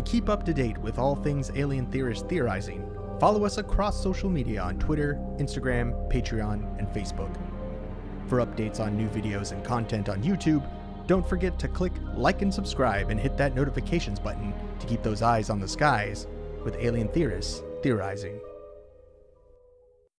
keep up to date with all things Alien Theorist Theorizing, follow us across social media on Twitter, Instagram, Patreon, and Facebook. For updates on new videos and content on YouTube, don't forget to click like and subscribe and hit that notifications button to keep those eyes on the skies with Alien Theorists Theorizing.